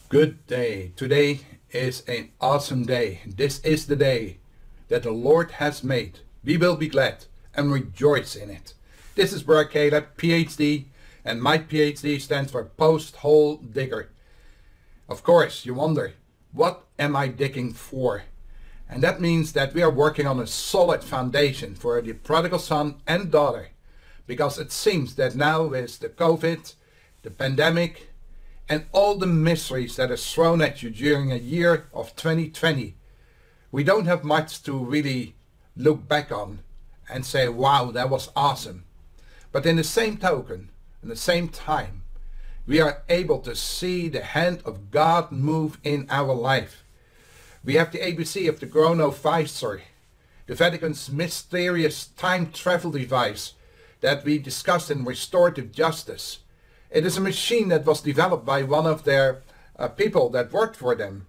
Good day. Today is an awesome day. This is the day that the Lord has made. We will be glad and rejoice in it. This is Brother Caleb, PhD, and my PhD stands for Post-Hole Digger. Of course, you wonder, what am I digging for? And that means that we are working on a solid foundation for the prodigal son and daughter, because it seems that now with the COVID, the pandemic, and all the mysteries that are thrown at you during a year of 2020, we don't have much to really look back on and say, wow, that was awesome. But in the same token, in the same time, we are able to see the hand of God move in our life. We have the ABC of the chronovisor, the Vatican's mysterious time travel device that we discussed in Restorative Justice. It is a machine that was developed by one of their people that worked for them.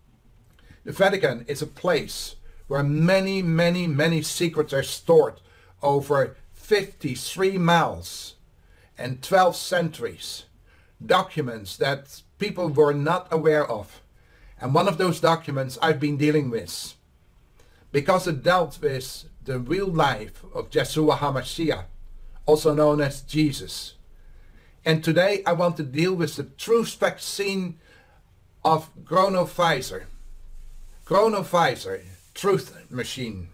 The Vatican is a place where many secrets are stored over 53 miles and 12 centuries. Documents that people were not aware of. And one of those documents I've been dealing with, because it dealt with the real life of Yeshua HaMashiach, also known as Jesus. And today I want to deal with the truth vaccine of chronovisor. Chronovisor, truth machine,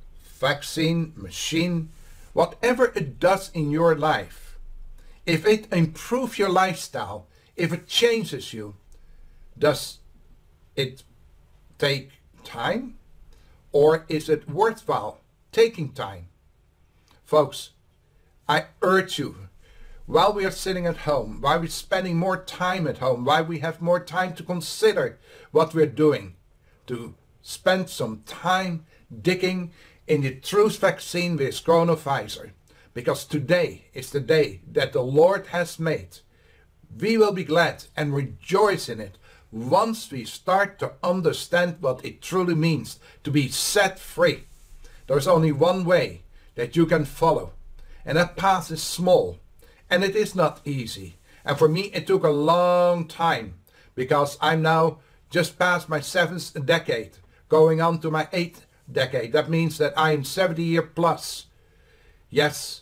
vaccine machine, whatever it does in your life, if it improves your lifestyle, if it changes you, does it take time, or is it worthwhile taking time? Folks, I urge you, while we are sitting at home, while we're spending more time at home, while we have more time to consider what we're doing, to spend some time digging in the truth vaccine with chronovisor, because today is the day that the Lord has made. We will be glad and rejoice in it once we start to understand what it truly means to be set free. There's only one way that you can follow, and that path is small. And it is not easy. And for me, it took a long time, because I'm now just past my 7th decade, going on to my 8th decade. That means that I am 70 years plus. Yes,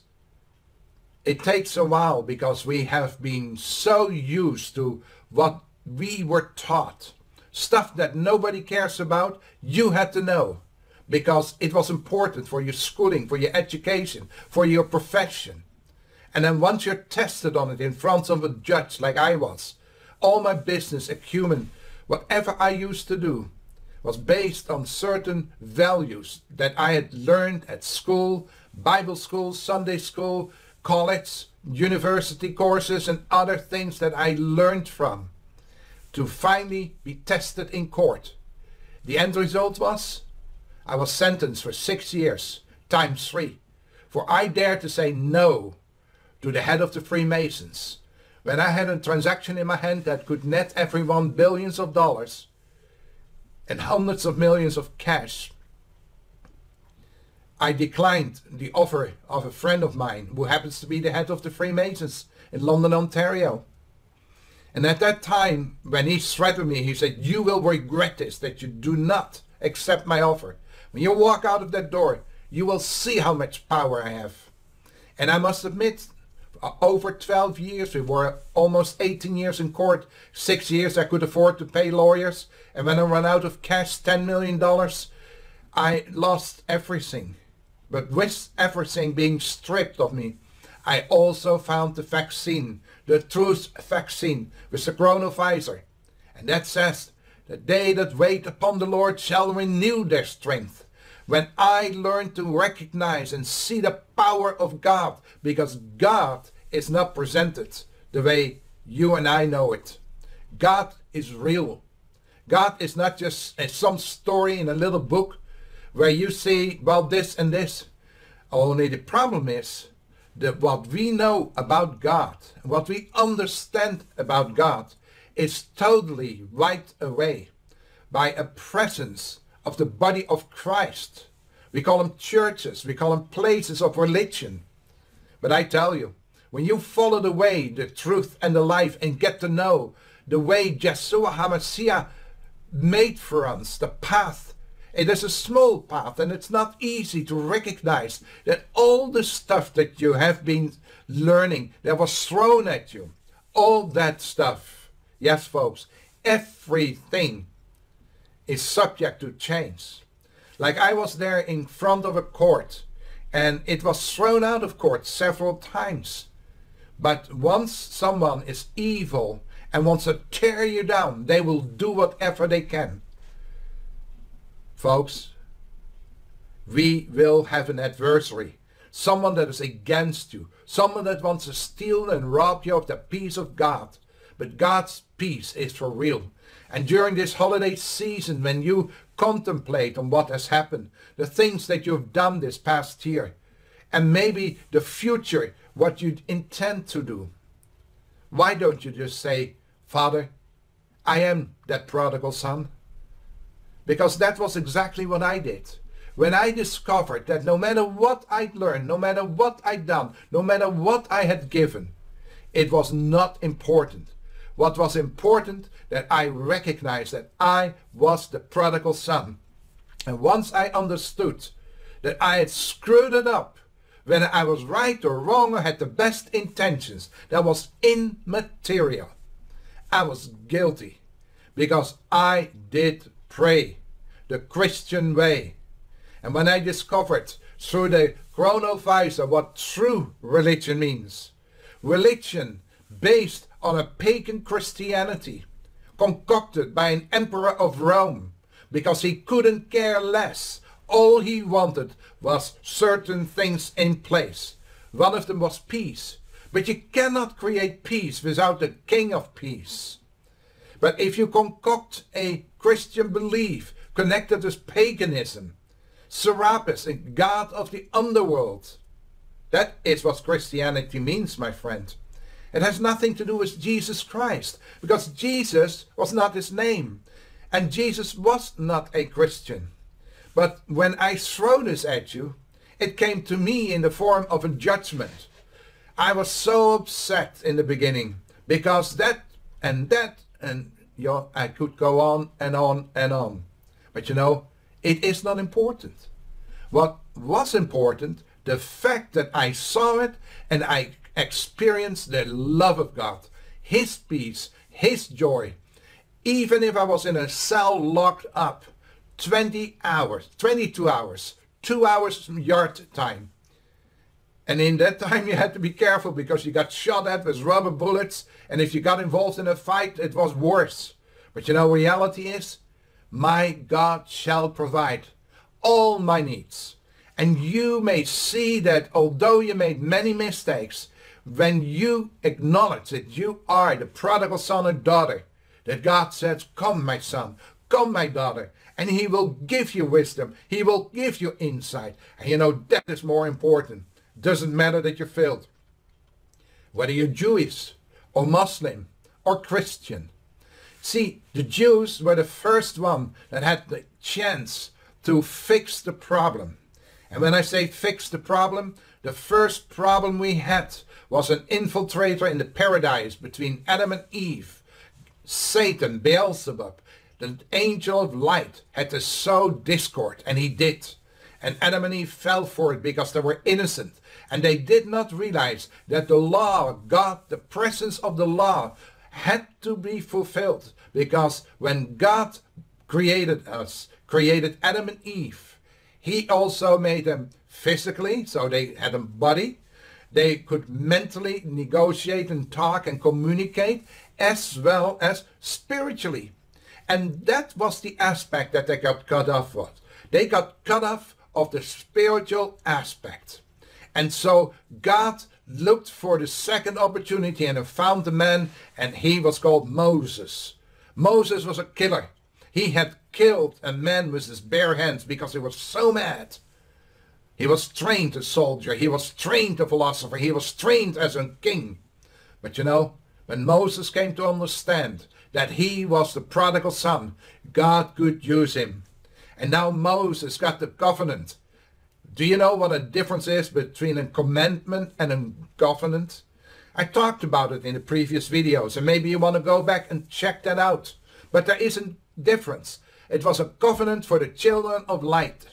it takes a while, because we have been so used to what we were taught. Stuff that nobody cares about, you had to know, because it was important for your schooling, for your education, for your profession. And then once you're tested on it in front of a judge like I was, all my business acumen, whatever I used to do, was based on certain values that I had learned at school, Bible school, Sunday school, college, university courses, and other things that I learned from, to finally be tested in court. The end result was, I was sentenced for 6 years, times 3, for I dared to say no to the head of the Freemasons, when I had a transaction in my hand that could net everyone billions of dollars and hundreds of millions of cash. I declined the offer of a friend of mine who happens to be the head of the Freemasons in London, Ontario. And at that time, when he threatened me, he said, "You will regret this, that you do not accept my offer. When you walk out of that door, you will see how much power I have." And I must admit, over 12 years, we were almost 18 years in court. 6 years I could afford to pay lawyers. And when I ran out of cash, $10 million, I lost everything. But with everything being stripped of me, I also found the vaccine, the truth vaccine with the chronovisor. And that says, "The they that wait upon the Lord shall renew their strength." When I learned to recognize and see the power of God, because God is not presented the way you and I know it. God is real. God is not just some story in a little book where you see, well, this and this. Only the problem is that what we know about God, what we understand about God, is totally wiped away by a presence of the body of Christ. We call them churches, we call them places of religion. But I tell you, when you follow the way, the truth and the life and get to know the way Yeshua HaMashiach made for us, the path. It is a small path, and it's not easy to recognize that all the stuff that you have been learning that was thrown at you, all that stuff, yes folks, everything is subject to change. Like I was there in front of a court, and it was thrown out of court several times. But once someone is evil and wants to tear you down, they will do whatever they can. Folks, we will have an adversary, someone that is against you, someone that wants to steal and rob you of the peace of God. But God's peace is for real. And during this holiday season, when you contemplate on what has happened, the things that you've done this past year, and maybe the future, what you intend to do, why don't you just say, Father, I am that prodigal son? Because that was exactly what I did. When I discovered that no matter what I'd learned, no matter what I'd done, no matter what I had given, it was not important. What was important, that I recognized that I was the prodigal son. And once I understood that I had screwed it up, whether I was right or wrong or had the best intentions, that was immaterial. I was guilty because I did pray the Christian way. And when I discovered through the chronovisor what true religion means, religion based on a pagan Christianity concocted by an emperor of Rome because he couldn't care less. All he wanted was certain things in place. One of them was peace. But you cannot create peace without the King of Peace. But if you concoct a Christian belief connected with paganism, Serapis, a god of the underworld, that is what Christianity means, my friend. It has nothing to do with Jesus Christ, because Jesus was not his name, and Jesus was not a Christian. But when I throw this at you, it came to me in the form of a judgment. I was so upset in the beginning, because that, and I could go on and on and on. But you know, it is not important. What was important, the fact that I saw it and I experienced the love of God, his peace, his joy. Even if I was in a cell locked up 20 hours, 22 hours, 2 hours yard time. And in that time you had to be careful because you got shot at with rubber bullets, and if you got involved in a fight it was worse. But you know, reality is, my God shall provide all my needs. And you may see that although you made many mistakes, when you acknowledge that you are the prodigal son or daughter, that God says, come my son, come my daughter, and he will give you wisdom, he will give you insight. And you know, that is more important. Doesn't matter that you're failed. Whether you're Jewish or Muslim or Christian. See, the Jews were the first one that had the chance to fix the problem. And when I say fix the problem, the first problem we had was an infiltrator in the paradise between Adam and Eve. Satan, Beelzebub, the angel of light, had to sow discord, and he did. And Adam and Eve fell for it because they were innocent. And they did not realize that the law of God, the presence of the law, had to be fulfilled. Because when God created us, created Adam and Eve, he also made them physically, so they had a body. They could mentally negotiate and talk and communicate, as well as spiritually. And that was the aspect that they got cut off with. They got cut off of the spiritual aspect. And so God looked for the second opportunity and found the man, and he was called Moses. Moses was a killer. He had killed a man with his bare hands because he was so mad. He was trained a soldier. He was trained a philosopher. He was trained as a king. But you know, when Moses came to understand that he was the prodigal son, God could use him. And now Moses got the covenant. Do you know what a difference is between a commandment and a covenant? I talked about it in the previous videos, and maybe you want to go back and check that out. But there is a difference. It was a covenant for the children of light.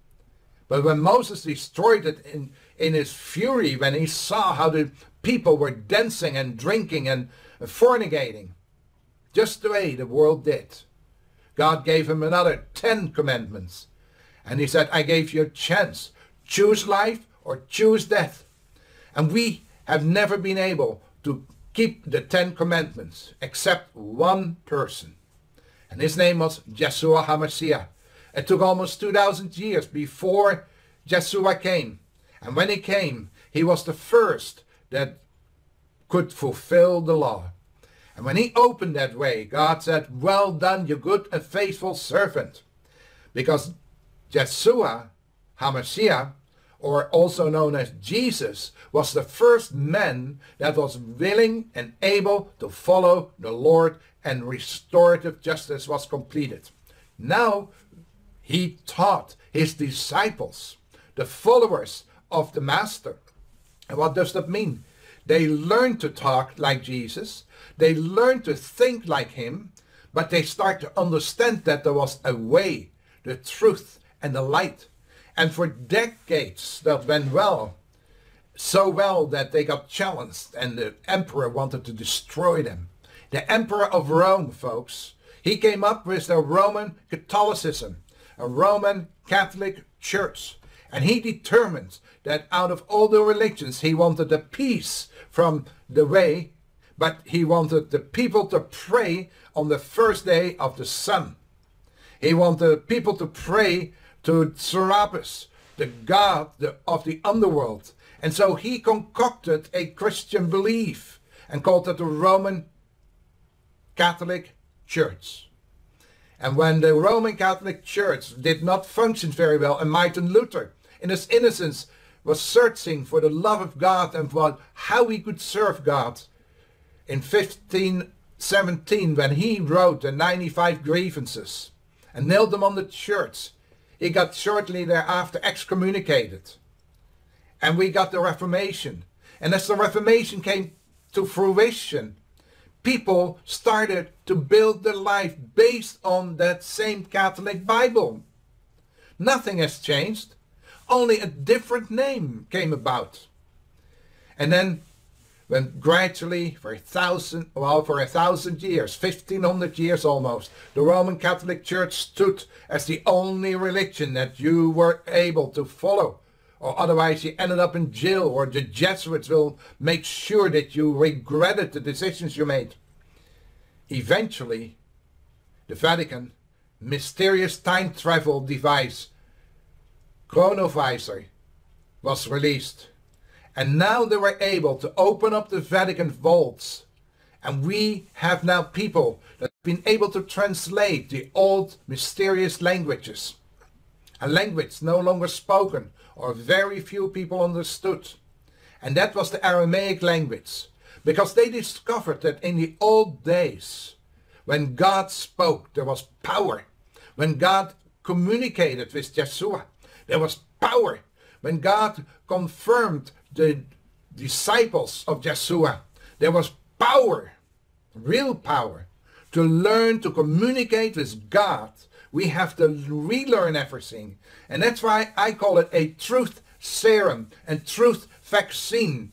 But when Moses destroyed it in his fury, when he saw how the people were dancing and drinking and fornicating, just the way the world did, God gave him another 10 commandments. And he said, I gave you a chance. Choose life or choose death. And we have never been able to keep the 10 commandments except one person. And his name was Yeshua HaMashiach. It took almost 2,000 years before Yeshua came. And when he came, he was the first that could fulfill the law. And when he opened that way, God said, well done, you good and faithful servant. Because Yeshua HaMashiach, or also known as Jesus, was the first man that was willing and able to follow the Lord, and restorative justice was completed. Now he taught his disciples, the followers of the Master. And what does that mean? They learned to talk like Jesus. They learned to think like him, but they start to understand that there was a way, the truth and the light. And for decades that went well, so well that they got challenged and the emperor wanted to destroy them. The emperor of Rome, folks, he came up with the Roman Catholicism, a Roman Catholic church. And he determined that out of all the religions, he wanted a peace from the way, but he wanted the people to pray on the first day of the sun. He wanted people to pray to Serapis, the god of the underworld. And so he concocted a Christian belief and called it the Roman Catholic Church. And when the Roman Catholic Church did not function very well, and Martin Luther, in his innocence, was searching for the love of God and for how he could serve God, in 1517, when he wrote the 95 grievances and nailed them on the church, he got shortly thereafter excommunicated. And we got the Reformation. And as the Reformation came to fruition, people started to build their life based on that same Catholic Bible. Nothing has changed. Only a different name came about. And then when gradually for a thousand years, 1500 years almost, the Roman Catholic Church stood as the only religion that you were able to follow, or otherwise you ended up in jail, or the Jesuits will make sure that you regretted the decisions you made. Eventually, the Vatican mysterious time travel device, Chronovisor, was released. And now they were able to open up the Vatican vaults. And we have now people that have been able to translate the old mysterious languages. A language no longer spoken or very few people understood. And that was the Aramaic language. Because they discovered that in the old days, when God spoke, there was power. When God communicated with Yeshua, there was power. When God confirmed the disciples of Yeshua, there was power, real power. To learn to communicate with God, we have to relearn everything. And that's why I call it a truth serum and truth vaccine.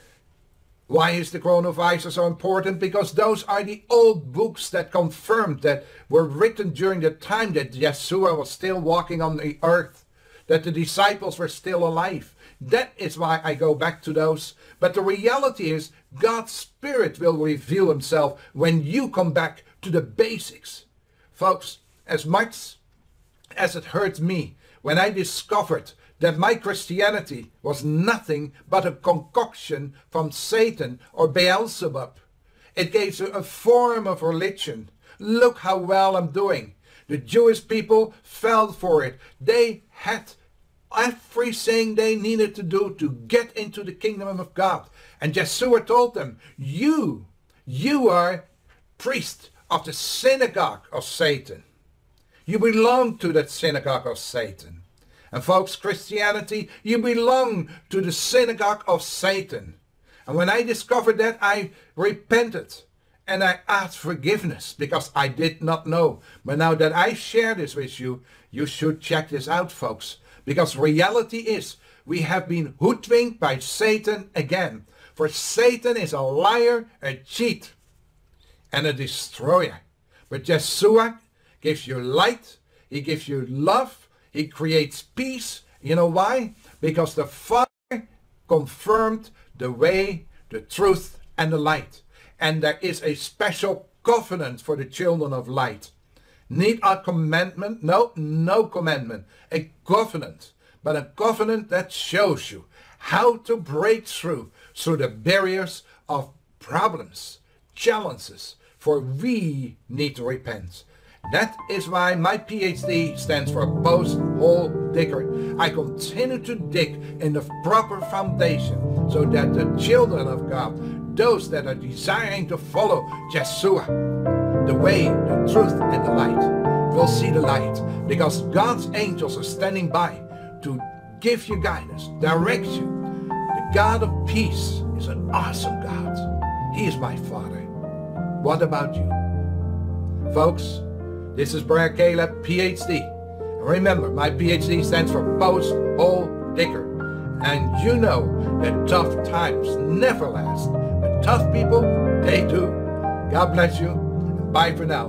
Why is the Chronovisor so important? Because those are the old books that confirmed, that were written during the time that Yeshua was still walking on the earth, that the disciples were still alive. That is why I go back to those. But the reality is, God's Spirit will reveal himself when you come back to the basics. Folks, as much as it hurt me when I discovered that my Christianity was nothing but a concoction from Satan or Beelzebub, it gave a form of religion. Look how well I'm doing. The Jewish people fell for it. They had everything they needed to do to get into the kingdom of God. And Yeshua told them, you are priest of the synagogue of Satan. You belong to that synagogue of Satan. And folks, Christianity, you belong to the synagogue of Satan. And when I discovered that, I repented and I asked forgiveness because I did not know. But now that I share this with you, you should check this out, folks. Because reality is, we have been hoodwinked by Satan again. For Satan is a liar, a cheat, and a destroyer. But Yeshua gives you light. He gives you love. He creates peace. You know why? Because the Father confirmed the way, the truth, and the light. And there is a special covenant for the children of light. Need a commandment? No, no commandment. A covenant. But a covenant that shows you how to break through the barriers of problems, challenges. For we need to repent. That is why my PhD stands for Post-Hole Digger. I continue to dig in the proper foundation so that the children of God, those that are desiring to follow Yeshua, the way, the truth, and the light, will see the light. Because God's angels are standing by to give you guidance, direct you. The God of peace is an awesome God. He is my Father. What about you? Folks, this is Brother Caleb, PhD. And remember, my PhD stands for Post-Hole Digger. And you know that tough times never last. But tough people, they do. God bless you. And bye for now.